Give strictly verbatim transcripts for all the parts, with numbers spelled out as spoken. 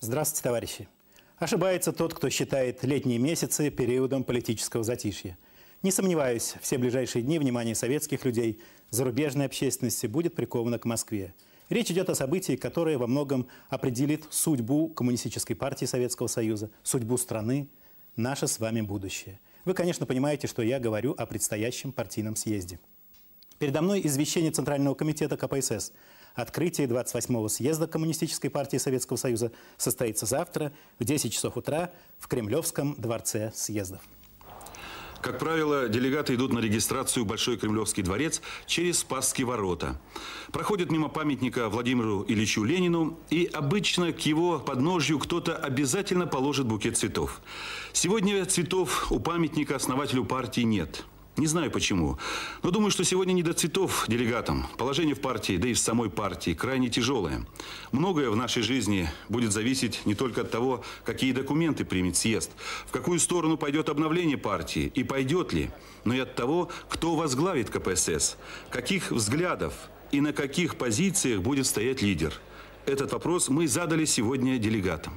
Здравствуйте, товарищи. Ошибается тот, кто считает летние месяцы периодом политического затишья. Не сомневаюсь, все ближайшие дни внимание советских людей, зарубежной общественности будет приковано к Москве. Речь идет о событии, которое во многом определит судьбу Коммунистической партии Советского Союза, судьбу страны, наше с вами будущее. Вы, конечно, понимаете, что я говорю о предстоящем партийном съезде. Передо мной извещение Центрального комитета ка пэ эс эс. Открытие двадцать восьмого съезда Коммунистической партии Советского Союза состоится завтра в десять часов утра в Кремлевском дворце съездов. Как правило, делегаты идут на регистрацию в Большой Кремлевский дворец через Спасские ворота. Проходят мимо памятника Владимиру Ильичу Ленину, и обычно к его подножью кто-то обязательно положит букет цветов. Сегодня цветов у памятника основателю партии нет. Не знаю почему, но думаю, что сегодня не до цветов делегатам. Положение в партии, да и в самой партии, крайне тяжелое. Многое в нашей жизни будет зависеть не только от того, какие документы примет съезд, в какую сторону пойдет обновление партии и пойдет ли, но и от того, кто возглавит ка пэ эс эс, каких взглядов и на каких позициях будет стоять лидер. Этот вопрос мы задали сегодня делегатам.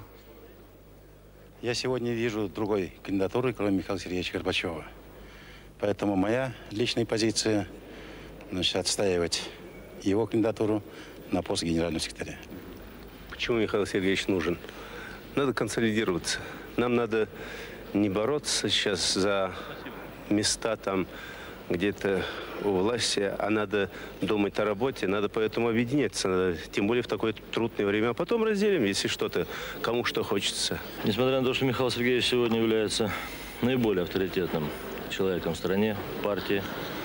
Я сегодня вижу другой кандидатуры, кроме Михаила Сергеевича Горбачева. Поэтому моя личная позиция, значит, отстаивать его кандидатуру на пост генерального секретаря. Почему Михаил Сергеевич нужен? Надо консолидироваться. Нам надо не бороться сейчас за места там где-то у власти, а надо думать о работе, надо поэтому объединяться, надо, тем более в такое трудное время. А потом разделим, если что-то, кому что хочется. Несмотря на то, что Михаил Сергеевич сегодня является наиболее авторитетным человеком в стране, партии,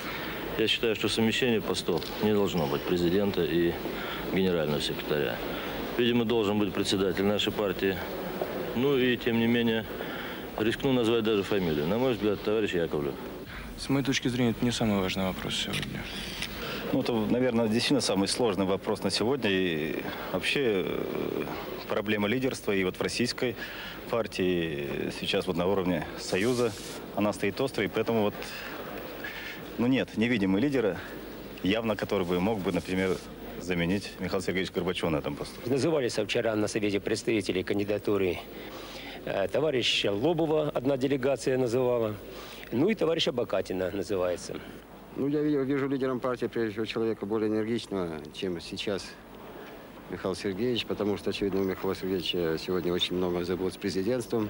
я считаю, что совмещение постов не должно быть президента и генерального секретаря. Видимо, должен быть председатель нашей партии. Ну и, тем не менее, рискну назвать даже фамилию. На мой взгляд, товарищ Яковлев. С моей точки зрения, это не самый важный вопрос сегодня. Ну, это, наверное, действительно самый сложный вопрос на сегодня. И вообще проблема лидерства и вот в российской партии сейчас вот на уровне Союза она стоит острой, и поэтому вот, ну нет, не видим мы лидера, явно который бы мог бы, например, заменить Михаила Сергеевича Горбачева на этом посту. Назывались вчера на совете представителей кандидатуры товарища Лобова, одна делегация называла, ну и товарища Бакатина называется. Ну, я вижу лидером партии, прежде всего, человека более энергичного, чем сейчас Михаил Сергеевич, потому что, очевидно, у Михаила Сергеевича сегодня очень много забот с президентством.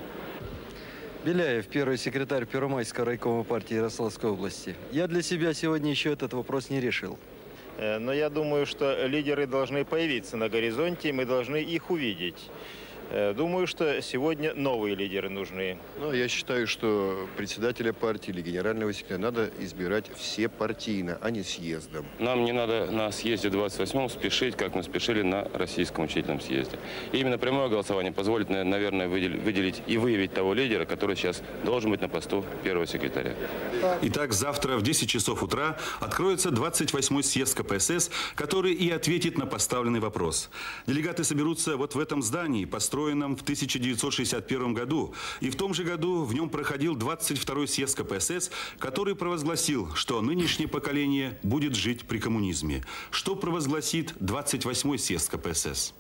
Беляев, первый секретарь Первомайского райкома партии Ярославской области. Я для себя сегодня еще этот вопрос не решил. Но я думаю, что лидеры должны появиться на горизонте, и мы должны их увидеть. Думаю, что сегодня новые лидеры нужны. Ну, я считаю, что председателя партии или генерального секретаря надо избирать все партийно, а не съездом. Нам не надо на съезде двадцать восьмом спешить, как мы спешили на Российском учительном съезде. И именно прямое голосование позволит, наверное, выделить и выявить того лидера, который сейчас должен быть на посту первого секретаря. Итак, завтра в десять часов утра откроется двадцать восьмой съезд ка пэ эс эс, который и ответит на поставленный вопрос. Делегаты соберутся вот в этом здании, построенном в тысяча девятьсот шестьдесят первом году. И в том же году в нем проходил двадцать второй съезд ка пэ эс эс, который провозгласил, что нынешнее поколение будет жить при коммунизме. Что провозгласит двадцать восьмой съезд ка пэ эс эс?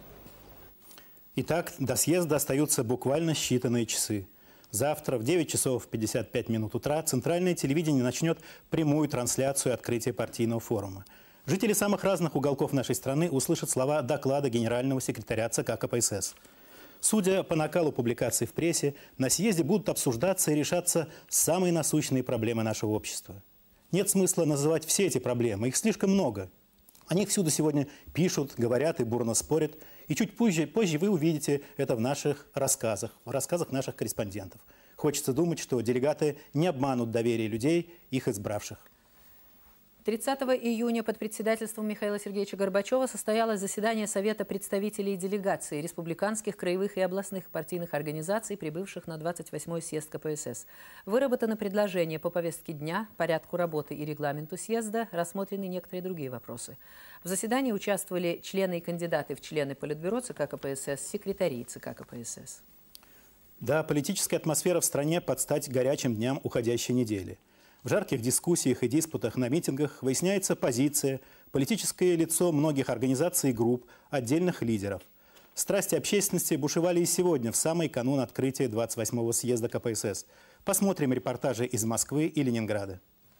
Итак, до съезда остаются буквально считанные часы. Завтра в девять часов пятьдесят пять минут утра Центральное телевидение начнет прямую трансляцию открытия партийного форума. Жители самых разных уголков нашей страны услышат слова доклада генерального секретаря ЦК ка пэ эс эс. Судя по накалу публикаций в прессе, на съезде будут обсуждаться и решаться самые насущные проблемы нашего общества. Нет смысла называть все эти проблемы, их слишком много. О них всюду сегодня пишут, говорят и бурно спорят. И чуть позже, позже вы увидите это в наших рассказах, в рассказах наших корреспондентов. Хочется думать, что делегаты не обманут доверие людей, их избравших. тридцатого июня под председательством Михаила Сергеевича Горбачева состоялось заседание Совета представителей делегаций республиканских, краевых и областных партийных организаций, прибывших на двадцать восьмой съезд ка пэ эс эс. Выработано предложение по повестке дня, порядку работы и регламенту съезда, рассмотрены некоторые другие вопросы. В заседании участвовали члены и кандидаты в члены Политбюро ЦК ка пэ эс эс, секретари ЦК ка пэ эс эс. Да, политическая атмосфера в стране под стать горячим дням уходящей недели. В жарких дискуссиях и диспутах на митингах выясняется позиция, политическое лицо многих организаций и групп, отдельных лидеров. Страсти общественности бушевали и сегодня, в самый канун открытия двадцать восьмого съезда ка пэ эс эс. Посмотрим репортажи из Москвы и Ленинграда.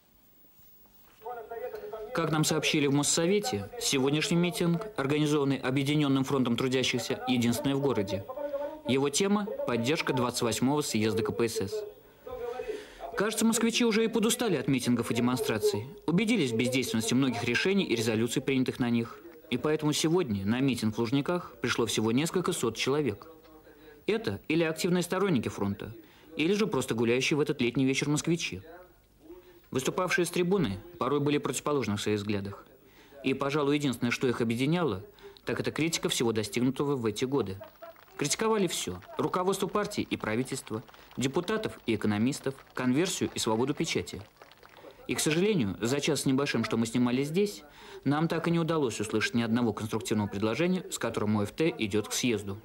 Как нам сообщили в Моссовете, сегодняшний митинг, организованный Объединенным фронтом трудящихся, единственный в городе. Его тема – поддержка двадцать восьмого съезда ка пэ эс эс. Кажется, москвичи уже и подустали от митингов и демонстраций, убедились в бездейственности многих решений и резолюций, принятых на них. И поэтому сегодня на митинг в Лужниках пришло всего несколько сот человек. Это или активные сторонники фронта, или же просто гуляющие в этот летний вечер москвичи. Выступавшие с трибуны порой были противоположны в своих взглядах. И, пожалуй, единственное, что их объединяло, так это критика всего достигнутого в эти годы. Критиковали все – руководство партии и правительства, депутатов и экономистов, конверсию и свободу печати. И, к сожалению, за час с небольшим, что мы снимали здесь, нам так и не удалось услышать ни одного конструктивного предложения, с которым о эф тэ идет к съезду.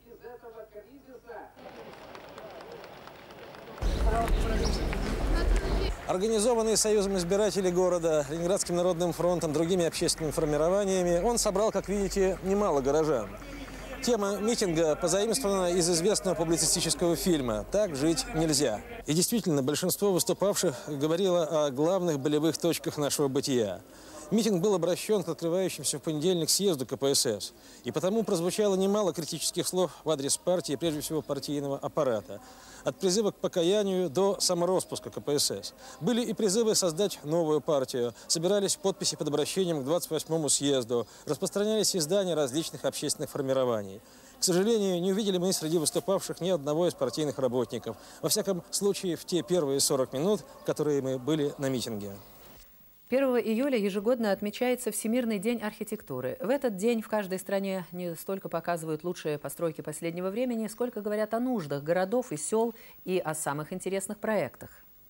Организованный Союзом избирателей города, Ленинградским народным фронтом, другими общественными формированиями, он собрал, как видите, немало горожан. Тема митинга позаимствована из известного публицистического фильма «Так жить нельзя». И действительно, большинство выступавших говорило о главных болевых точках нашего бытия. Митинг был обращен к открывающимся в понедельник съезду ка пэ эс эс. И потому прозвучало немало критических слов в адрес партии, прежде всего партийного аппарата. От призыва к покаянию до самороспуска ка пэ эс эс. Были и призывы создать новую партию. Собирались подписи под обращением к двадцать восьмому съезду. Распространялись издания различных общественных формирований. К сожалению, не увидели мы среди выступавших ни одного из партийных работников. Во всяком случае, в те первые сорок минут, которые мы были на митинге. первого июля ежегодно отмечается Всемирный день архитектуры. В этот день в каждой стране не столько показывают лучшие постройки последнего времени, сколько говорят о нуждах городов и сел и о самых интересных проектах.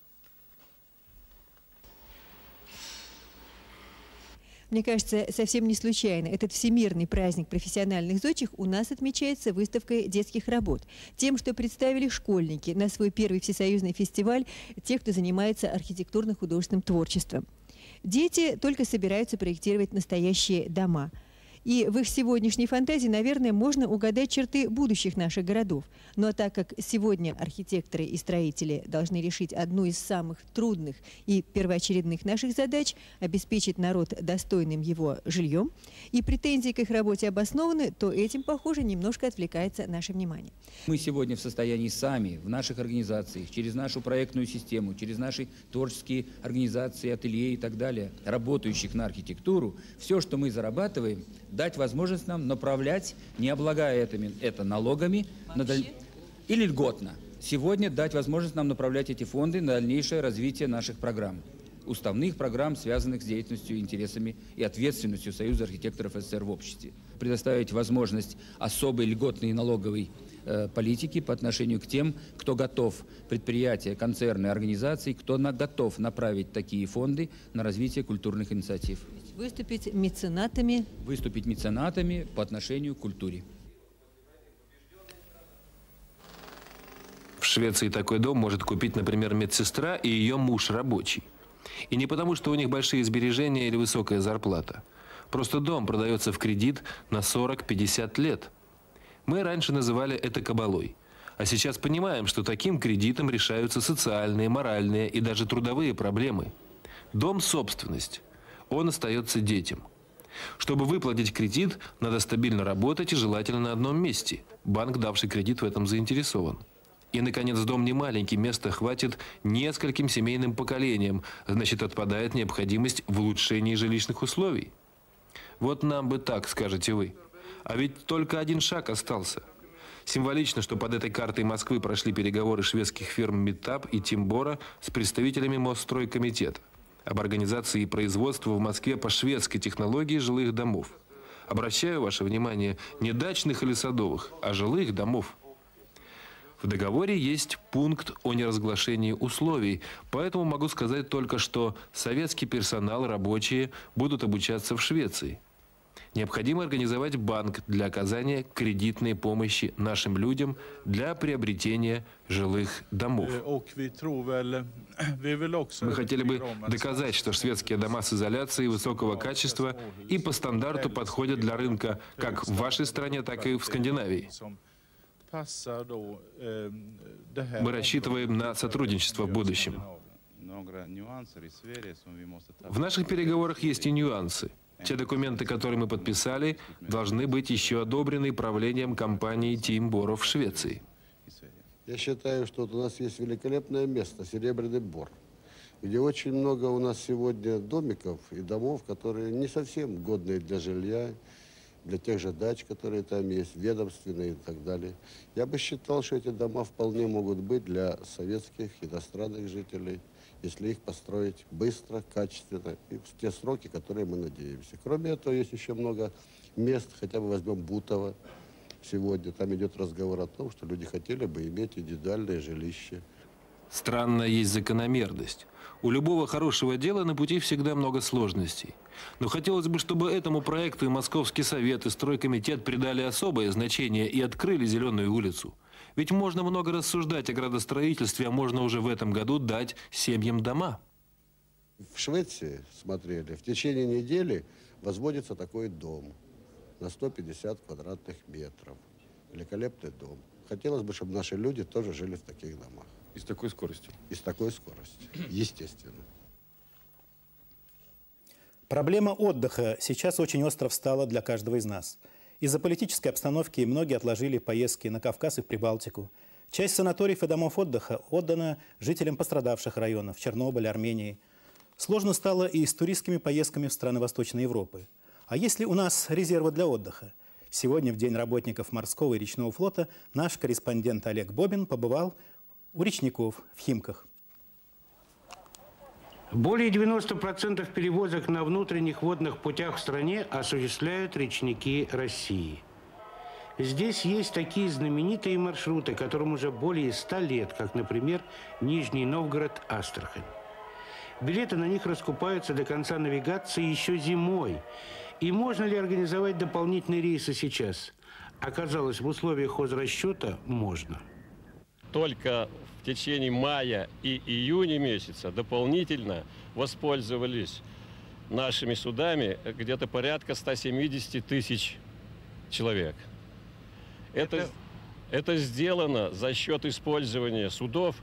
Мне кажется, совсем не случайно этот всемирный праздник профессиональных зодчих у нас отмечается выставкой детских работ. Тем, что представили школьники на свой первый всесоюзный фестиваль тех, кто занимается архитектурно-художественным творчеством. Дети только собираются проектировать настоящие дома. И в их сегодняшней фантазии, наверное, можно угадать черты будущих наших городов. Ну а так как сегодня архитекторы и строители должны решить одну из самых трудных и первоочередных наших задач – обеспечить народ достойным его жильем, и претензии к их работе обоснованы, то этим, похоже, немножко отвлекается наше внимание. Мы сегодня в состоянии сами, в наших организациях, через нашу проектную систему, через наши творческие организации, ателье и так далее, работающих на архитектуру, все, что мы зарабатываем, дать возможность нам направлять, не облагая это, это налогами, на даль... или льготно. Сегодня дать возможность нам направлять эти фонды на дальнейшее развитие наших программ. Уставных программ, связанных с деятельностью, интересами и ответственностью Союза архитекторов эс эс эс эр в обществе. Предоставить возможность особой льготной налоговой э, политики по отношению к тем, кто готов, предприятия, концерны, организации, кто на, готов направить такие фонды на развитие культурных инициатив. Выступить меценатами. Выступить меценатами по отношению к культуре. В Швеции такой дом может купить, например, медсестра и ее муж рабочий. И не потому, что у них большие сбережения или высокая зарплата. Просто дом продается в кредит на сорок-пятьдесят лет. Мы раньше называли это кабалой. А сейчас понимаем, что таким кредитом решаются социальные, моральные и даже трудовые проблемы. Дом – собственность. Он остается детям. Чтобы выплатить кредит, надо стабильно работать и желательно на одном месте. Банк, давший кредит, в этом заинтересован. И, наконец, дом не маленький, места хватит нескольким семейным поколениям. Значит, отпадает необходимость в улучшении жилищных условий. Вот нам бы так, скажете вы. А ведь только один шаг остался. Символично, что под этой картой Москвы прошли переговоры шведских фирм Метап и Тимбора с представителями Мосстройкомитета об организации производства в Москве по шведской технологии жилых домов. Обращаю ваше внимание, не дачных или садовых, а жилых домов. В договоре есть пункт о неразглашении условий, поэтому могу сказать только, что советский персонал, рабочие, будут обучаться в Швеции. Необходимо организовать банк для оказания кредитной помощи нашим людям для приобретения жилых домов. Мы хотели бы доказать, что шведские дома с изоляцией высокого качества и по стандарту подходят для рынка как в вашей стране, так и в Скандинавии. Мы рассчитываем на сотрудничество в будущем. В наших переговорах есть и нюансы. Те документы, которые мы подписали, должны быть еще одобрены правлением компании Team Bor в Швеции. Я считаю, что вот у нас есть великолепное место, Серебряный Бор, где очень много у нас сегодня домиков и домов, которые не совсем годные для жилья, для тех же дач, которые там есть, ведомственные и так далее. Я бы считал, что эти дома вполне могут быть для советских, иностранных жителей, если их построить быстро, качественно и в те сроки, которые мы надеемся. Кроме этого, есть еще много мест, хотя бы возьмем Бутово сегодня. Там идет разговор о том, что люди хотели бы иметь индивидуальное жилище. Странная есть закономерность. У любого хорошего дела на пути всегда много сложностей. Но хотелось бы, чтобы этому проекту и Московский совет, и стройкомитет придали особое значение и открыли Зеленую улицу. Ведь можно много рассуждать о градостроительстве, а можно уже в этом году дать семьям дома. В Швеции, смотрели, в течение недели возводится такой дом на сто пятьдесят квадратных метров. Великолепный дом. Хотелось бы, чтобы наши люди тоже жили в таких домах. И с такой скоростью? И с такой скоростью, естественно. Проблема отдыха сейчас очень остро встала для каждого из нас. Из-за политической обстановки многие отложили поездки на Кавказ и в Прибалтику. Часть санаториев и домов отдыха отдана жителям пострадавших районов Чернобыля, Армении. Сложно стало и с туристскими поездками в страны Восточной Европы. А есть ли у нас резервы для отдыха? Сегодня, в День работников морского и речного флота, наш корреспондент Олег Бобин побывал у речников в Химках. Более девяноста процентов перевозок на внутренних водных путях в стране осуществляют речники России. Здесь есть такие знаменитые маршруты, которым уже более ста лет, как, например, Нижний Новгород-Астрахань. Билеты на них раскупаются до конца навигации еще зимой. И можно ли организовать дополнительные рейсы сейчас? Оказалось, в условиях хозрасчета можно. Только в течение мая и июня месяца дополнительно воспользовались нашими судами где-то порядка ста семидесяти тысяч человек. Это, это... это сделано за счет использования судов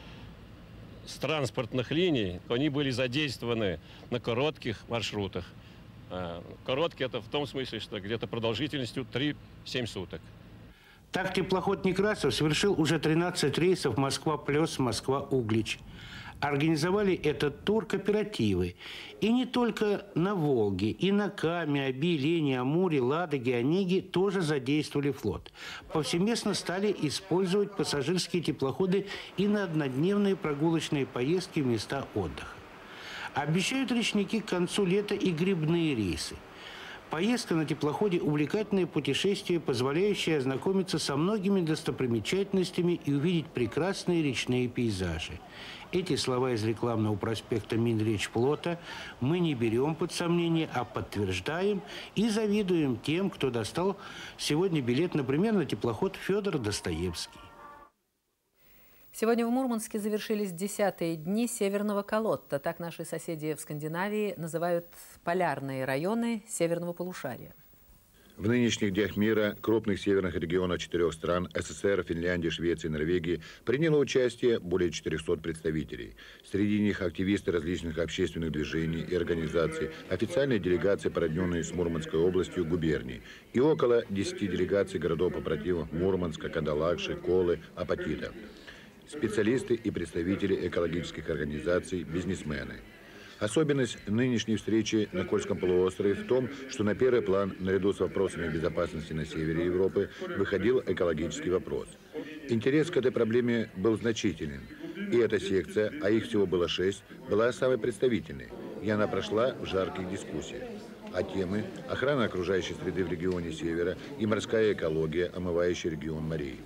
с транспортных линий. Они были задействованы на коротких маршрутах. Короткие это в том смысле, что где-то продолжительностью три-семь суток. Так теплоход «Некрасов» совершил уже тринадцать рейсов Москва-Плёс, Москва-Углич. Организовали этот тур кооперативы. И не только на Волге, и на Каме, Оби, Лени, Амуре, Ладоге, Онеге тоже задействовали флот. Повсеместно стали использовать пассажирские теплоходы и на однодневные прогулочные поездки в места отдыха. Обещают речники к концу лета и грибные рейсы. Поездка на теплоходе – увлекательное путешествие, позволяющее ознакомиться со многими достопримечательностями и увидеть прекрасные речные пейзажи. Эти слова из рекламного проспекта Минречфлота мы не берем под сомнение, а подтверждаем и завидуем тем, кто достал сегодня билет, например, на теплоход Федор Достоевский. Сегодня в Мурманске завершились десятые дни Северного Колотта. Так наши соседи в Скандинавии называют полярные районы северного полушария. В нынешних днях мира крупных северных регионов четырех стран – СССР, Финляндии, Швеции, Норвегии – приняло участие более четырёхсот представителей. Среди них активисты различных общественных движений и организаций, официальные делегации, породненные с Мурманской областью, губерний, и около десяти делегаций городов-побратимов Мурманска, Кандалакши, Колы, Апатита. Специалисты и представители экологических организаций, бизнесмены. Особенность нынешней встречи на Кольском полуострове в том, что на первый план, наряду с вопросами безопасности на севере Европы, выходил экологический вопрос. Интерес к этой проблеме был значителен. И эта секция, а их всего было шесть, была самой представительной. И она прошла в жарких дискуссиях. А темы – охрана окружающей среды в регионе Севера и морская экология, омывающая регион морей.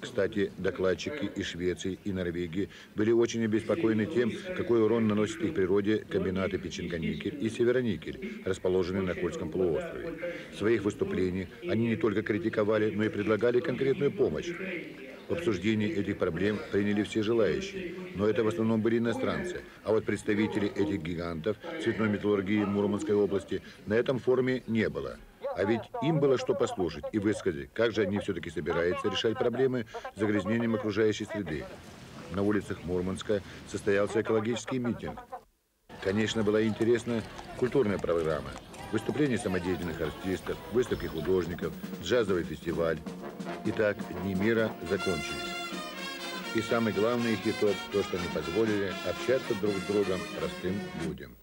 Кстати, докладчики из Швеции и Норвегии были очень обеспокоены тем, какой урон наносят их природе комбинаты Печенга-Никель и Североникель, расположенные на Кольском полуострове. В своих выступлениях они не только критиковали, но и предлагали конкретную помощь. В обсуждении этих проблем приняли все желающие, но это в основном были иностранцы. А вот представителей этих гигантов цветной металлургии Мурманской области на этом форуме не было. А ведь им было что послушать и высказать, как же они все-таки собираются решать проблемы с загрязнением окружающей среды. На улицах Мурманска состоялся экологический митинг. Конечно, была интересна культурная программа. Выступления самодеятельных артистов, выставки художников, джазовый фестиваль. Итак, Дни мира закончились. И самый главный их итог – то, что они позволили общаться друг с другом простым людям.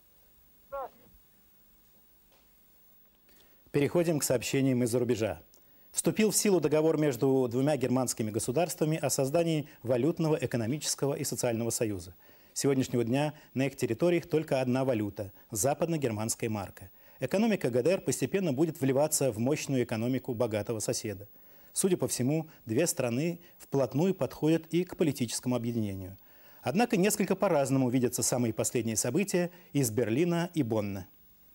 Переходим к сообщениям из-за рубежа. Вступил в силу договор между двумя германскими государствами о создании валютного, экономического и социального союза. С сегодняшнего дня на их территориях только одна валюта – западно-германская марка. Экономика ГДР постепенно будет вливаться в мощную экономику богатого соседа. Судя по всему, две страны вплотную подходят и к политическому объединению. Однако несколько по-разному видятся самые последние события из Берлина и Бонна.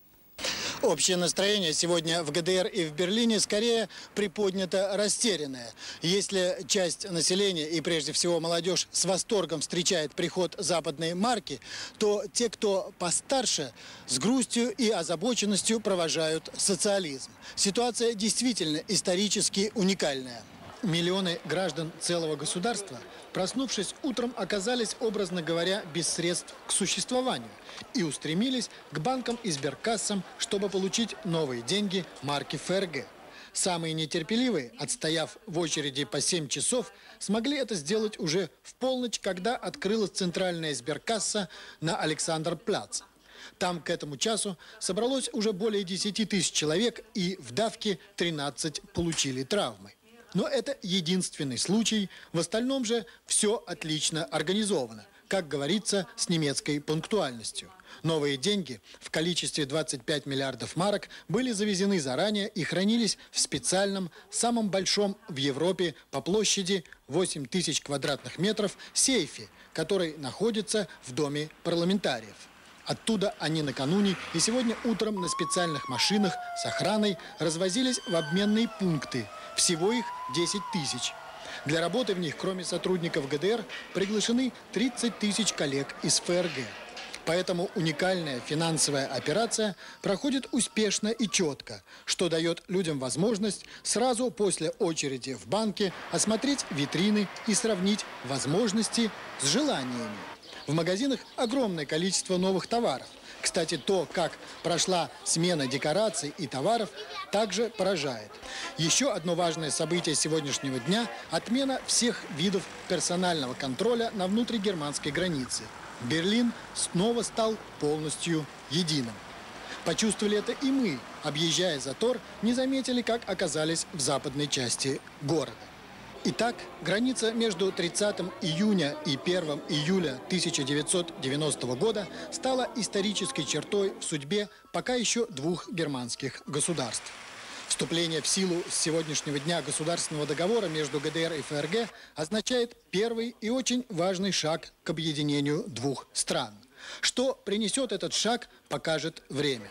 Общее настроение сегодня в ГДР и в Берлине скорее приподнято растерянное. Если часть населения и прежде всего молодежь с восторгом встречает приход западной марки, то те, кто постарше, с грустью и озабоченностью провожают социализм. Ситуация действительно исторически уникальная. Миллионы граждан целого государства, проснувшись утром, оказались, образно говоря, без средств к существованию и устремились к банкам и сберкассам, чтобы получить новые деньги марки ФРГ. Самые нетерпеливые, отстояв в очереди по семь часов, смогли это сделать уже в полночь, когда открылась центральная сберкасса на Александр-Пляц. Там к этому часу собралось уже более десяти тысяч человек, и в давке тринадцать получили травмы. Но это единственный случай, в остальном же все отлично организовано, как говорится, с немецкой пунктуальностью. Новые деньги в количестве двадцати пяти миллиардов марок были завезены заранее и хранились в специальном, самом большом в Европе по площади восемь тысяч квадратных метров сейфе, который находится в Доме парламентариев. Оттуда они накануне и сегодня утром на специальных машинах с охраной развозились в обменные пункты. Всего их десять тысяч. Для работы в них, кроме сотрудников ГДР, приглашены тридцать тысяч коллег из ФРГ. Поэтому уникальная финансовая операция проходит успешно и четко, что дает людям возможность сразу после очереди в банке осмотреть витрины и сравнить возможности с желаниями. В магазинах огромное количество новых товаров. Кстати, то, как прошла смена декораций и товаров, также поражает. Еще одно важное событие сегодняшнего дня – отмена всех видов персонального контроля на внутригерманской границе. Берлин снова стал полностью единым. Почувствовали это и мы, объезжая затор, не заметили, как оказались в западной части города. Итак, граница между тридцатым июня и первым июля тысяча девятьсот девяностого года стала исторической чертой в судьбе пока еще двух германских государств. Вступление в силу с сегодняшнего дня государственного договора между ГДР и ФРГ означает первый и очень важный шаг к объединению двух стран. Что принесет этот шаг, покажет время.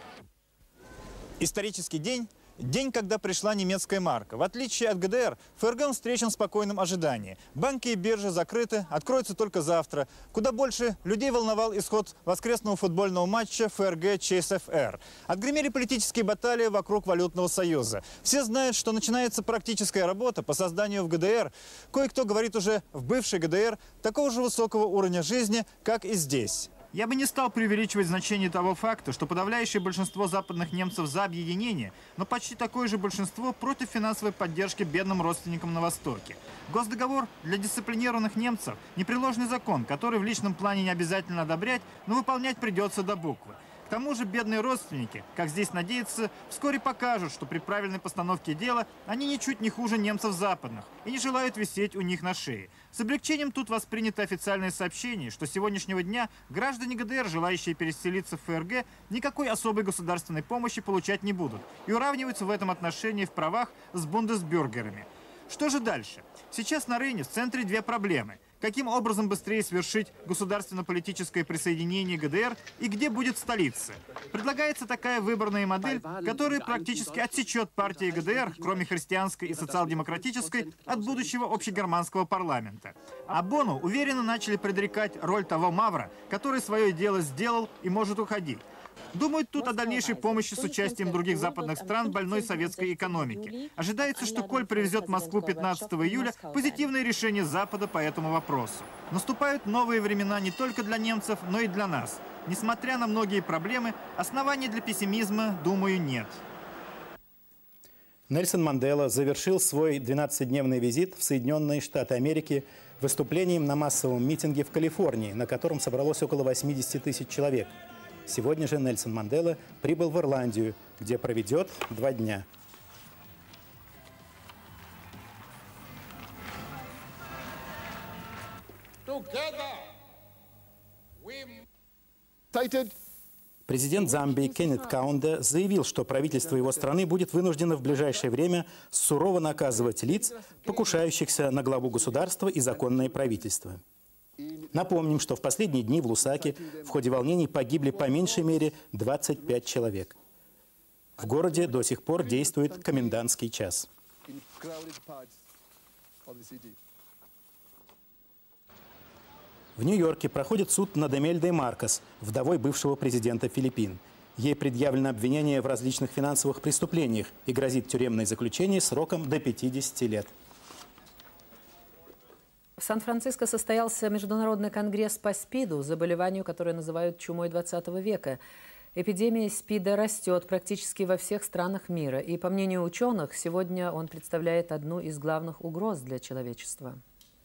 Исторический день – день, когда пришла немецкая марка. В отличие от ГДР, ФРГ встречен в спокойном ожидании. Банки и биржи закрыты, откроются только завтра. Куда больше людей волновал исход воскресного футбольного матча ФРГ-ЧСФР. Отгремели политические баталии вокруг валютного союза. Все знают, что начинается практическая работа по созданию в ГДР. Кое-кто говорит уже в бывшей ГДР такого же высокого уровня жизни, как и здесь. Я бы не стал преувеличивать значение того факта, что подавляющее большинство западных немцев за объединение, но почти такое же большинство против финансовой поддержки бедным родственникам на Востоке. Госдоговор для дисциплинированных немцев – непреложный закон, который в личном плане не обязательно одобрять, но выполнять придется до буквы. К тому же бедные родственники, как здесь надеются, вскоре покажут, что при правильной постановке дела они ничуть не хуже немцев западных и не желают висеть у них на шее. С облегчением тут воспринято официальное сообщение, что с сегодняшнего дня граждане ГДР, желающие переселиться в ФРГ, никакой особой государственной помощи получать не будут и уравниваются в этом отношении в правах с бундесбюргерами. Что же дальше? Сейчас на Рейне в центре две проблемы. Каким образом быстрее свершить государственно-политическое присоединение ГДР и где будет столица? Предлагается такая выборная модель, которая практически отсечет партии ГДР, кроме христианской и социал-демократической, от будущего общегерманского парламента. А Бону уверенно начали предрекать роль того мавра, который свое дело сделал и может уходить. Думают тут о дальнейшей помощи с участием других западных стран больной советской экономики. Ожидается, что Коль привезет в Москву пятнадцатого июля позитивное решение Запада по этому вопросу. Наступают новые времена не только для немцев, но и для нас. Несмотря на многие проблемы, оснований для пессимизма, думаю, нет. Нельсон Мандела завершил свой двенадцатидневный визит в Соединенные Штаты Америки выступлением на массовом митинге в Калифорнии, на котором собралось около восьмидесяти тысяч человек. Сегодня же Нельсон Мандела прибыл в Ирландию, где проведет два дня. Президент Замбии Кеннет Каунда заявил, что правительство его страны будет вынуждено в ближайшее время сурово наказывать лиц, покушающихся на главу государства и законное правительство. Напомним, что в последние дни в Лусаке в ходе волнений погибли по меньшей мере двадцать пять человек. В городе до сих пор действует комендантский час. В Нью-Йорке проходит суд над Эмельдой Маркос, вдовой бывшего президента Филиппин. Ей предъявлено обвинение в различных финансовых преступлениях и грозит тюремное заключение сроком до пятидесяти лет. В Сан-Франциско состоялся международный конгресс по СПИДу, заболеванию, которое называют чумой двадцатого века. Эпидемия СПИДа растет практически во всех странах мира. И, по мнению ученых, сегодня он представляет одну из главных угроз для человечества.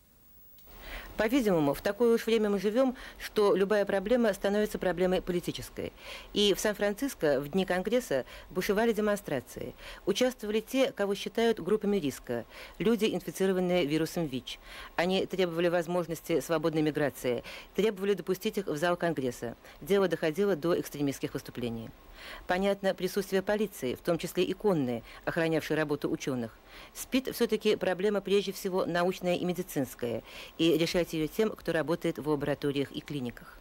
По-видимому, в такое уж время мы живем, что любая проблема становится проблемой политической. И в Сан-Франциско в дни Конгресса бушевали демонстрации. Участвовали те, кого считают группами риска, люди, инфицированные вирусом ВИЧ. Они требовали возможности свободной миграции, требовали допустить их в зал Конгресса. Дело доходило до экстремистских выступлений. Понятно присутствие полиции, в том числе и конные, охранявшие работу ученых. СПИД все-таки проблема прежде всего научная и медицинская, и решать ее тем, кто работает в лабораториях и клиниках.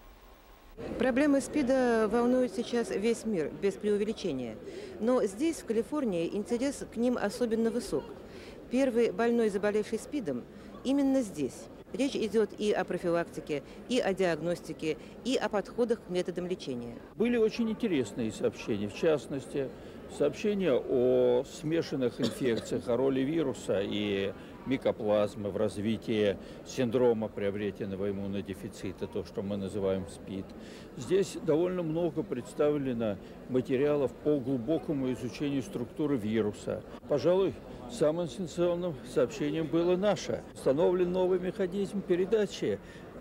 Проблемы СПИДа волнуют сейчас весь мир, без преувеличения. Но здесь, в Калифорнии, интерес к ним особенно высок. Первый больной, заболевший СПИДом, именно здесь. Речь идет и о профилактике, и о диагностике, и о подходах к методам лечения. Были очень интересные сообщения, в частности, сообщения о смешанных инфекциях, о роли вируса и микоплазмы в развитии синдрома приобретенного иммунодефицита, то, что мы называем СПИД. Здесь довольно много представлено материалов по глубокому изучению структуры вируса. Пожалуй, самым сенсационным сообщением было наше. Установлен новый механизм передачи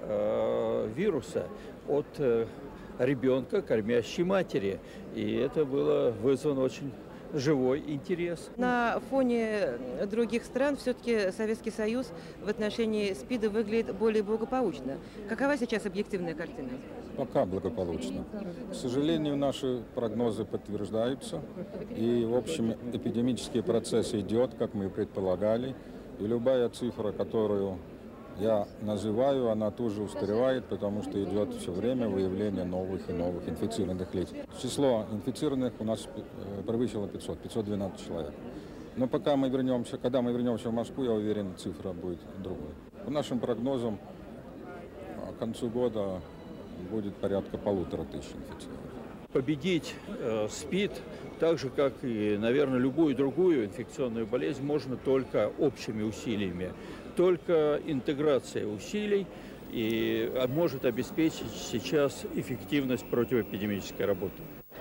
э, вируса от э, ребенка к кормящей матери. И это было вызвано очень живой интерес. На фоне других стран все-таки Советский Союз в отношении СПИДа выглядит более благополучно. Какова сейчас объективная картина? Пока благополучно. К сожалению, наши прогнозы подтверждаются. И, в общем, эпидемический процесс идет, как мы и предполагали. И любая цифра, которую я называю, она тоже устаревает, потому что идет все время выявление новых и новых инфицированных лиц. Число инфицированных у нас превысило пятьсот, пятьсот двенадцать человек. Но пока мы вернемся, когда мы вернемся в Москву, я уверен, цифра будет другой. По нашим прогнозам, к концу года будет порядка полутора тысяч инфицированных. Победить э, СПИД, так же, как и, наверное, любую другую инфекционную болезнь, можно только общими усилиями. Только интеграция усилий и может обеспечить сейчас эффективность противоэпидемической работы.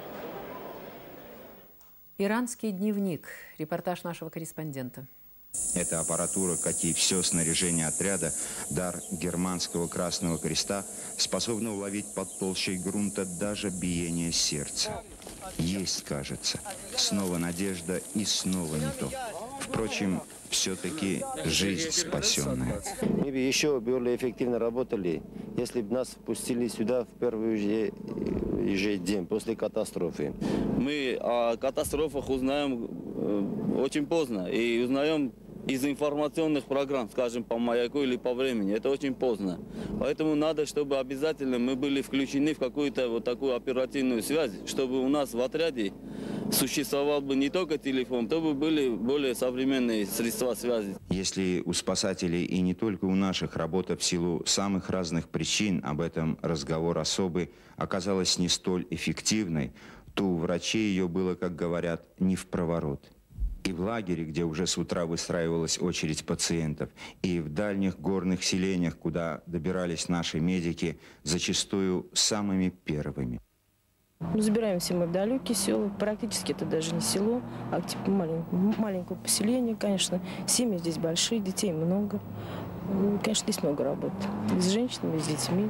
Иранский дневник. Репортаж нашего корреспондента. Эта аппаратура, как и все снаряжение отряда, дар германского Красного Креста, способна уловить под толщей грунта даже биение сердца. Есть, кажется, снова надежда и снова не то. Впрочем, все-таки жизнь спасенная. Мы бы еще более эффективно работали, если бы нас пустили сюда в первый же, же день после катастрофы. Мы о катастрофах узнаем э, очень поздно и узнаем из информационных программ, скажем, по маяку или по времени. Это очень поздно. Поэтому надо, чтобы обязательно мы были включены в какую-то вот такую оперативную связь, чтобы у нас в отряде существовал бы не только телефон, то бы были более современные средства связи. Если у спасателей и не только у наших работа в силу самых разных причин, об этом разговор особый, оказалась не столь эффективной, то у врачей ее было, как говорят, не впроворот. И в лагере, где уже с утра выстраивалась очередь пациентов, и в дальних горных селениях, куда добирались наши медики, зачастую самыми первыми. Ну, забираемся мы в далекие села, практически это даже не село, а типа малень, маленькое поселение, конечно. Семьи здесь большие, детей много. Ну, конечно, здесь много работы. И с женщинами, и с детьми.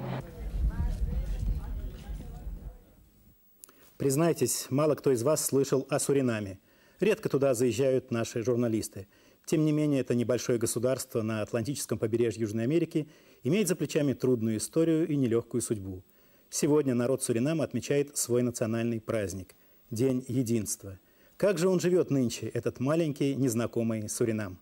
Признайтесь, мало кто из вас слышал о Суринаме. Редко туда заезжают наши журналисты. Тем не менее, это небольшое государство на Атлантическом побережье Южной Америки имеет за плечами трудную историю и нелегкую судьбу. Сегодня народ Суринама отмечает свой национальный праздник – День единства. Как же он живет нынче, этот маленький, незнакомый Суринам?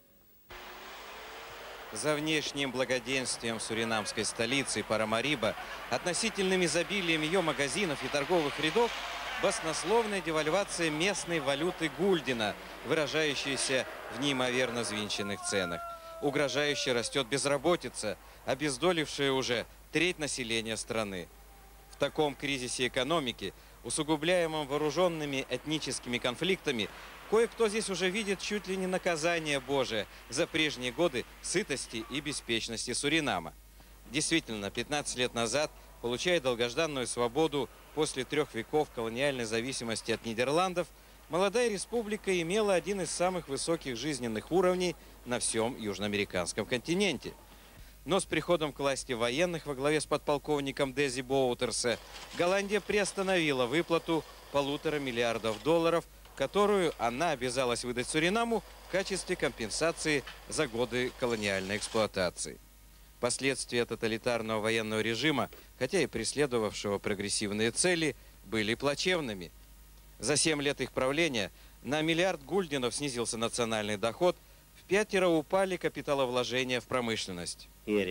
За внешним благоденствием суринамской столицы Парамариба, относительным изобилием ее магазинов и торговых рядов, баснословная девальвация местной валюты гульдена, выражающаяся в неимоверно взвинченных ценах. Угрожающе растет безработица, обездолившая уже треть населения страны. В таком кризисе экономики, усугубляемом вооруженными этническими конфликтами, кое-кто здесь уже видит чуть ли не наказание Божие за прежние годы сытости и беспечности Суринама. Действительно, пятнадцать лет назад, получая долгожданную свободу после трех веков колониальной зависимости от Нидерландов, молодая республика имела один из самых высоких жизненных уровней на всем южноамериканском континенте. Но с приходом к власти военных во главе с подполковником Дези Боутерса Голландия приостановила выплату полутора миллиардов долларов, которую она обязалась выдать Суринаму в качестве компенсации за годы колониальной эксплуатации. Последствия тоталитарного военного режима, хотя и преследовавшего прогрессивные цели, были плачевными. За семь лет их правления на миллиард гульденов снизился национальный доход, в пятеро упали капиталовложения в промышленность.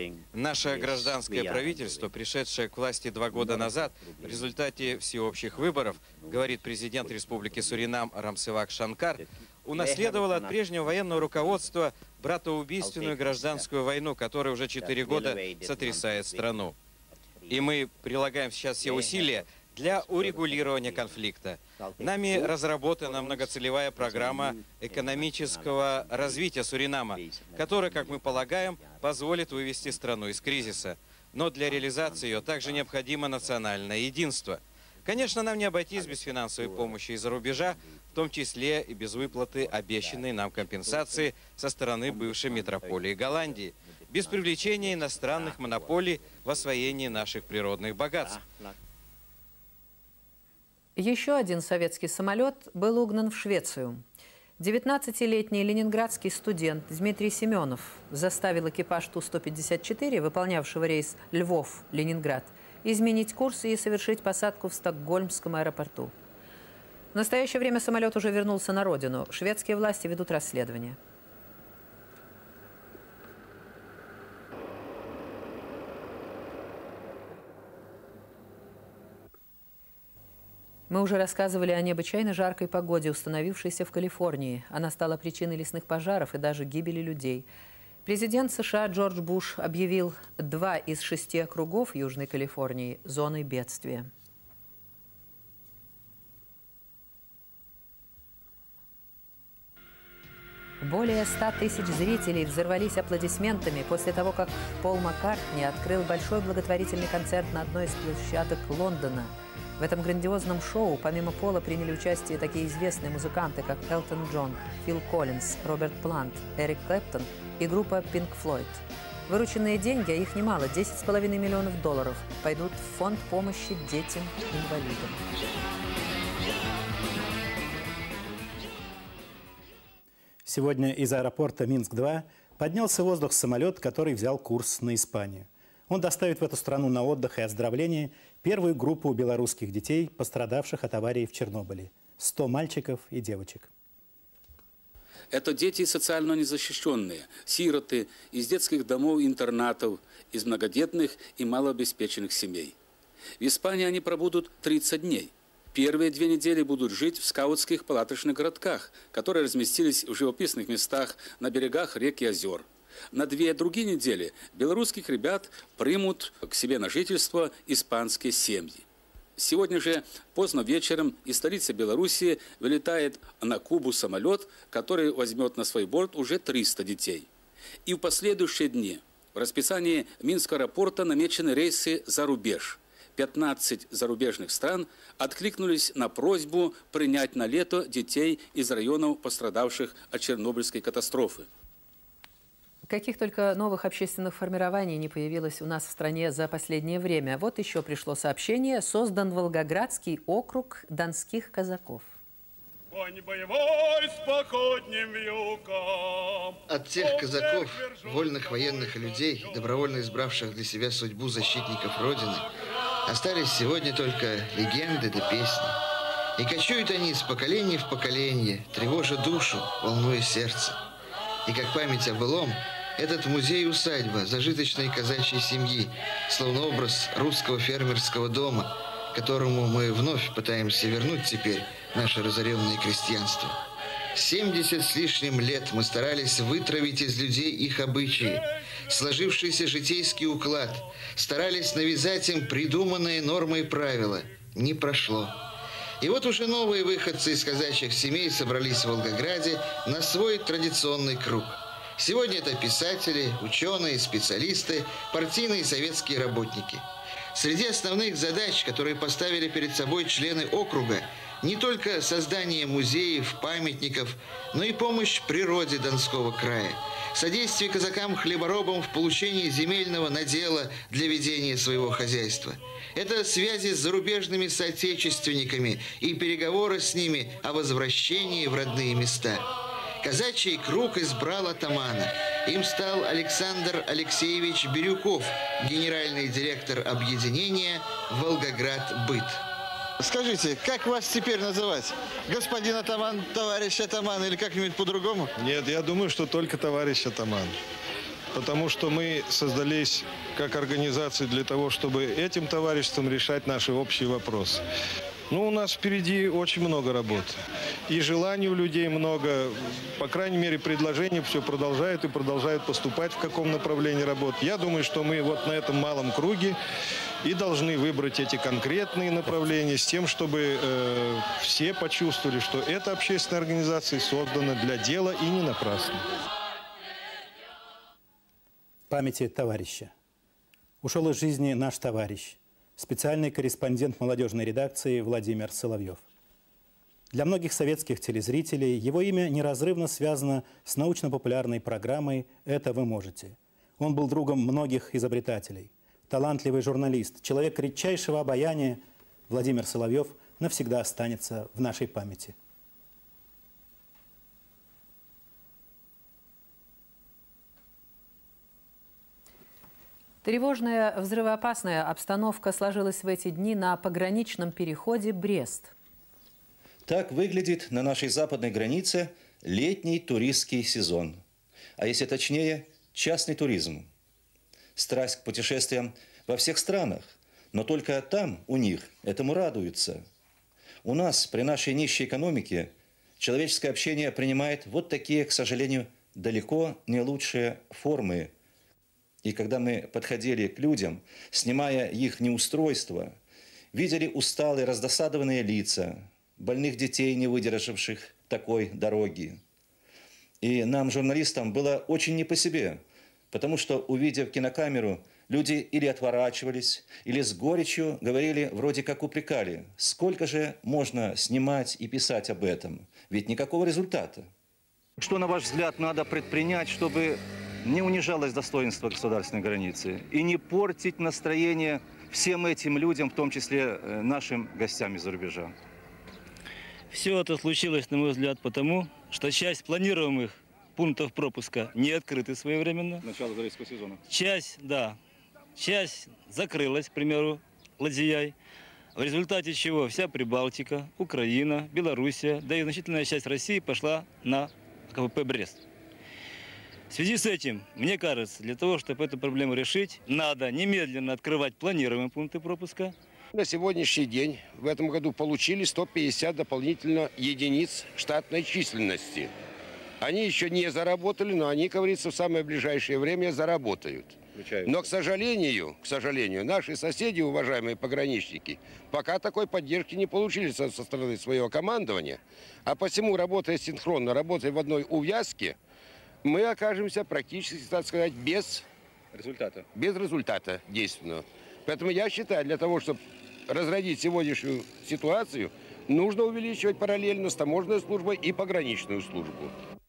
Наше гражданское правительство, пришедшее к власти два года назад в результате всеобщих выборов, говорит президент Республики Суринам Рамсевак Шанкар, унаследовало от прежнего военного руководства братоубийственную гражданскую войну, которая уже четыре года сотрясает страну. И мы прилагаем сейчас все усилия для урегулирования конфликта. Нами разработана многоцелевая программа экономического развития Суринама, которая, как мы полагаем, позволит вывести страну из кризиса. Но для реализации ее также необходимо национальное единство. Конечно, нам не обойтись без финансовой помощи из-за рубежа, в том числе и без выплаты обещанной нам компенсации со стороны бывшей метрополии Голландии, без привлечения иностранных монополий в освоении наших природных богатств. Еще один советский самолет был угнан в Швецию. девятнадцатилетний ленинградский студент Дмитрий Семенов заставил экипаж Ту сто пятьдесят четыре, выполнявшего рейс Львов-Ленинград, изменить курс и совершить посадку в Стокгольмском аэропорту. В настоящее время самолет уже вернулся на родину. Шведские власти ведут расследование. Мы уже рассказывали о необычайно жаркой погоде, установившейся в Калифорнии. Она стала причиной лесных пожаров и даже гибели людей. Президент США Джордж Буш объявил два из шести округов Южной Калифорнии зоной бедствия. Более ста тысяч зрителей взорвались аплодисментами после того, как Пол Маккартни открыл большой благотворительный концерт на одной из площадок Лондона. В этом грандиозном шоу помимо Пола приняли участие такие известные музыканты, как Элтон Джон, Фил Коллинз, Роберт Плант, Эрик Клэптон и группа Pink Floyd. Вырученные деньги, а их немало, десять с половиной миллионов долларов, пойдут в фонд помощи детям-инвалидам. Сегодня из аэропорта Минск-два поднялся в воздух самолет, который взял курс на Испанию. Он доставит в эту страну на отдых и оздоровление первую группу белорусских детей, пострадавших от аварии в Чернобыле. сто мальчиков и девочек. Это дети социально незащищенные, сироты из детских домов и интернатов, из многодетных и малообеспеченных семей. В Испании они пробудут тридцать дней. Первые две недели будут жить в скаутских палаточных городках, которые разместились в живописных местах на берегах рек и озер. На две другие недели белорусских ребят примут к себе на жительство испанские семьи. Сегодня же поздно вечером из столицы Белоруссии вылетает на Кубу самолет, который возьмет на свой борт уже триста детей. И в последующие дни в расписании Минского аэропорта намечены рейсы за рубеж. пятнадцать зарубежных стран откликнулись на просьбу принять на лето детей из районов, пострадавших от Чернобыльской катастрофы. Каких только новых общественных формирований не появилось у нас в стране за последнее время. Вот еще пришло сообщение: создан Волгоградский округ донских казаков. От тех казаков, вольных военных людей, добровольно избравших для себя судьбу защитников Родины, остались сегодня только легенды да песни. И кочуют они с поколения в поколение, тревожа душу, волнуя сердце. И как память о былом, этот музей-усадьба зажиточной казачьей семьи, словно образ русского фермерского дома, которому мы вновь пытаемся вернуть теперь наше разоренное крестьянство. семьдесят с лишним лет мы старались вытравить из людей их обычаи, сложившийся житейский уклад, старались навязать им придуманные нормы и правила. Не прошло. И вот уже новые выходцы из казачьих семей собрались в Волгограде на свой традиционный круг. Сегодня это писатели, ученые, специалисты, партийные и советские работники. Среди основных задач, которые поставили перед собой члены округа, не только создание музеев, памятников, но и помощь природе Донского края, содействие казакам-хлеборобам в получении земельного надела для ведения своего хозяйства. Это связи с зарубежными соотечественниками и переговоры с ними о возвращении в родные места. Казачий круг избрал атамана. Им стал Александр Алексеевич Бирюков, генеральный директор объединения «Волгоград-Быт». Скажите, как вас теперь называть? Господин атаман, товарищ атаман или как-нибудь по-другому? Нет, я думаю, что только товарищ атаман. Потому что мы создались как организация для того, чтобы этим товариществом решать наши общие вопросы. Ну, у нас впереди очень много работы. И желаний у людей много. По крайней мере, предложения все продолжают и продолжают поступать, в каком направлении работать. Я думаю, что мы вот на этом малом круге и должны выбрать эти конкретные направления с тем, чтобы э, все почувствовали, что эта общественная организация создана для дела и не напрасно. Памяти товарища. Ушел из жизни наш товарищ, специальный корреспондент молодежной редакции Владимир Соловьев. Для многих советских телезрителей его имя неразрывно связано с научно-популярной программой «Это вы можете». Он был другом многих изобретателей. Талантливый журналист, человек редчайшего обаяния, Владимир Соловьев навсегда останется в нашей памяти. Тревожная, взрывоопасная обстановка сложилась в эти дни на пограничном переходе Брест. Так выглядит на нашей западной границе летний туристский сезон. А если точнее, частный туризм. Страсть к путешествиям во всех странах, но только там у них этому радуются. У нас при нашей нищей экономике человеческое общение принимает вот такие, к сожалению, далеко не лучшие формы. И когда мы подходили к людям, снимая их неустройство, видели усталые, раздосадованные лица, больных детей, не выдержавших такой дороги. И нам, журналистам, было очень не по себе, потому что, увидев кинокамеру, люди или отворачивались, или с горечью говорили, вроде как упрекали, сколько же можно снимать и писать об этом, ведь никакого результата. Что, на ваш взгляд, надо предпринять, чтобы не унижалось достоинство государственной границы и не портить настроение всем этим людям, в том числе нашим гостям из-за рубежа? Все это случилось, на мой взгляд, потому, что часть планируемых пунктов пропуска не открыты своевременно. Начало туристского сезона. Часть, да, часть закрылась, к примеру, Ладьяй, в результате чего вся Прибалтика, Украина, Белоруссия, да и значительная часть России пошла на КПП «Брест». В связи с этим, мне кажется, для того, чтобы эту проблему решить, надо немедленно открывать планируемые пункты пропуска. На сегодняшний день в этом году получили сто пятьдесят дополнительно единиц штатной численности. Они еще не заработали, но они, как говорится, в самое ближайшее время заработают. Но, к сожалению, к сожалению, наши соседи, уважаемые пограничники, пока такой поддержки не получили со, со стороны своего командования. А посему, работая синхронно, работая в одной увязке, мы окажемся практически, так сказать, без результата, без результата действенного. Поэтому я считаю, для того, чтобы разродить сегодняшнюю ситуацию, нужно увеличивать параллельно с таможенной службой и пограничную службу.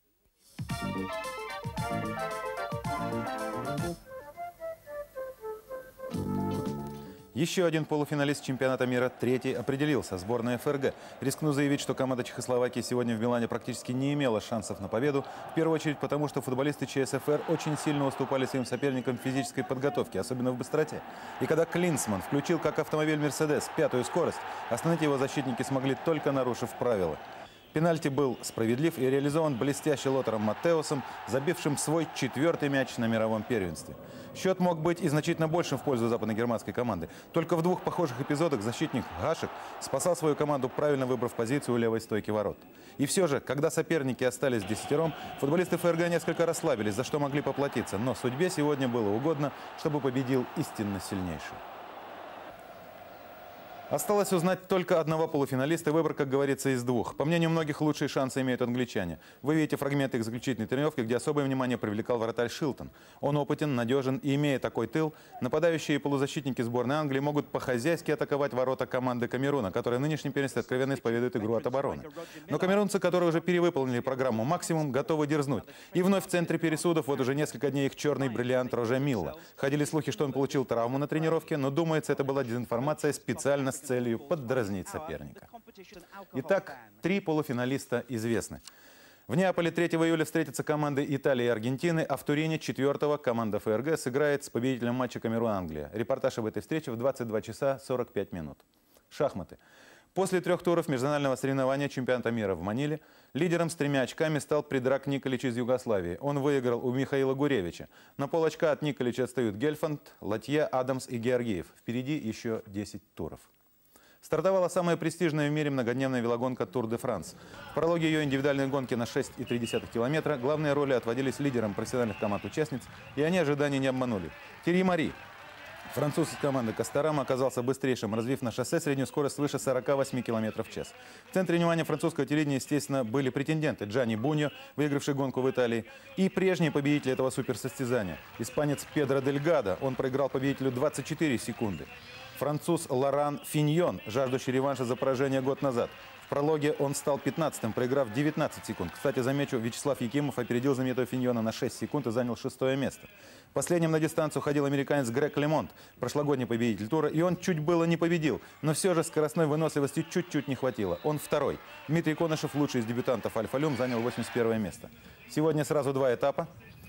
Еще один полуфиналист чемпионата мира, третий, определился. Сборная ФРГ. Рискну заявить, что команда Чехословакии сегодня в Милане практически не имела шансов на победу. В первую очередь потому, что футболисты ЧСФР очень сильно уступали своим соперникам в физической подготовке, особенно в быстроте. И когда Клинсман включил как автомобиль «Мерседес» пятую скорость, остановить его защитники смогли, только нарушив правила. Пенальти был справедлив и реализован блестяще Лотаром Маттеусом, забившим свой четвертый мяч на мировом первенстве. Счет мог быть и значительно большим в пользу западногерманской команды. Только в двух похожих эпизодах защитник Гашек спасал свою команду, правильно выбрав позицию у левой стойки ворот. И все же, когда соперники остались десятером, футболисты ФРГ несколько расслабились, за что могли поплатиться. Но судьбе сегодня было угодно, чтобы победил истинно сильнейший. Осталось узнать только одного полуфиналиста. Выбор, как говорится, из двух. По мнению многих, лучшие шансы имеют англичане. Вы видите фрагменты их заключительной тренировки, где особое внимание привлекал вратарь Шилтон. Он опытен, надежен и, имея такой тыл, нападающие и полузащитники сборной Англии могут по-хозяйски атаковать ворота команды Камеруна, которая в нынешнем первенстве откровенно исповедует игру от обороны. Но камерунцы, которые уже перевыполнили программу «Максимум», готовы дерзнуть. И вновь в центре пересудов вот уже несколько дней их черный бриллиант Роже Милла. Ходили слухи, что он получил травму на тренировке, но, думается, это была дезинформация специально с целью поддразнить соперника. Итак, три полуфиналиста известны. В Неаполе третьего июля встретятся команды Италии и Аргентины, а в Турине четвёртого команда ФРГ сыграет с победителем матча Камерун-Англия. Репортаж об этой встрече в двадцать два часа сорок пять минут. Шахматы. После трех туров межнационального соревнования чемпионата мира в Маниле лидером с тремя очками стал Предраг Николич из Югославии. Он выиграл у Михаила Гуревича. На полочка от Николича отстают Гельфанд, Латье, Адамс и Георгиев. Впереди еще десять туров. Стартовала самая престижная в мире многодневная велогонка «Тур де Франс». В прологе ее индивидуальной гонки на шесть и три десятых километра главные роли отводились лидерам профессиональных команд-участниц, и они ожиданий не обманули. Тьерри Мари, француз из команды «Кастарама», оказался быстрейшим, развив на шоссе среднюю скорость свыше сорока восьми километров в час. В центре внимания французского телевидения, естественно, были претенденты: Джанни Буньо, выигравший гонку в Италии, и прежний победитель этого суперсостязания – испанец Педро Дельгадо. Он проиграл победителю двадцать четыре секунды. Француз Лоран Финьон, жаждущий реванша за поражение год назад. В прологе он стал пятнадцатым, проиграв девятнадцать секунд. Кстати, замечу, Вячеслав Якимов опередил знаменитого Финьона на шесть секунд и занял шестое место. Последним на дистанцию ходил американец Грег Лемонт, прошлогодний победитель тура, и он чуть было не победил, но все же скоростной выносливости чуть-чуть не хватило. Он второй. Дмитрий Конышев, лучший из дебютантов Альфа-Люм, занял восемьдесят первое место. Сегодня сразу два этапа.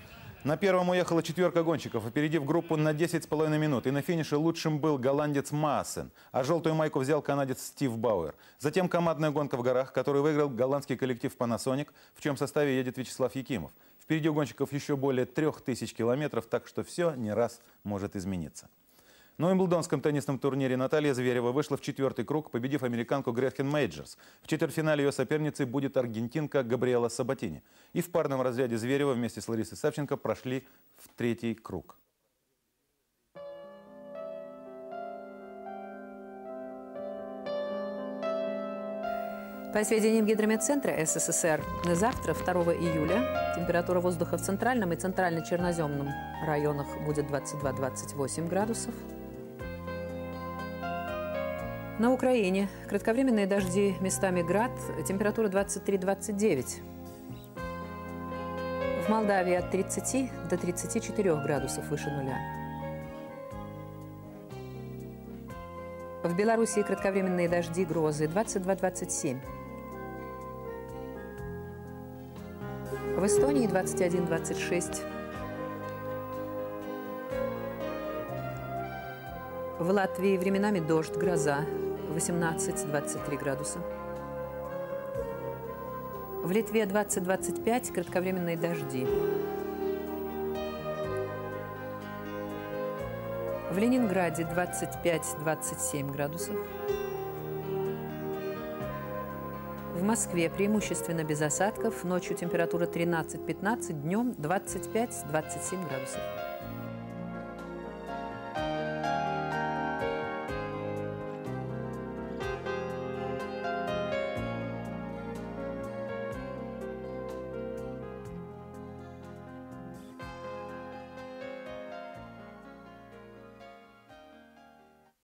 На первом уехала четверка гонщиков, опередив группу на десять с половиной минут. И на финише лучшим был голландец Maassen, а желтую майку взял канадец Стив Бауэр. Затем командная гонка в горах, которую выиграл голландский коллектив Panasonic, в чьем составе едет Вячеслав Якимов. Впереди у гонщиков еще более трех тысяч километров, так что все не раз может измениться. На Уимблдонском теннисном турнире Наталья Зверева вышла в четвертый круг, победив американку Гретхен Мейджерс. В четвертьфинале ее соперницей будет аргентинка Габриэла Сабатини. И в парном разряде Зверева вместе с Ларисой Савченко прошли в третий круг. По сведениям Гидрометцентра СССР, на завтра, второго июля, температура воздуха в центральном и центрально-черноземном районах будет двадцать два — двадцать восемь градусов. На Украине кратковременные дожди, местами град, температура двадцать три — двадцать девять. В Молдавии от тридцати до тридцати четырёх градусов выше нуля. В Белоруссии кратковременные дожди, грозы двадцать два — двадцать семь. В Эстонии двадцать один — двадцать шесть. В Латвии временами дождь, гроза восемнадцать — двадцать три градуса. В Литве двадцать — двадцать пять, кратковременные дожди. В Ленинграде двадцать пять — двадцать семь градусов. В Москве преимущественно без осадков. Ночью температура тринадцать — пятнадцать, днем двадцать пять — двадцать семь градусов.